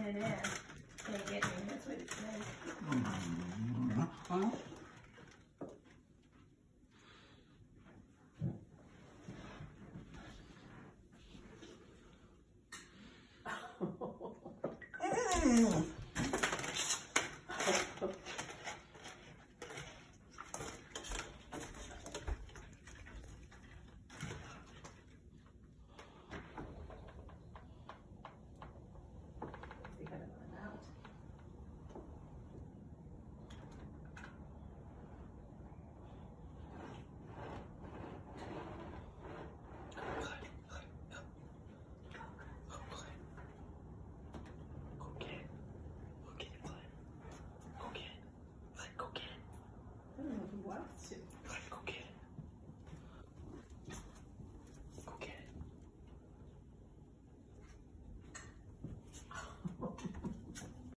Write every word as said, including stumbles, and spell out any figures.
in there. Can't get me, that's what it says. Huh? Mm.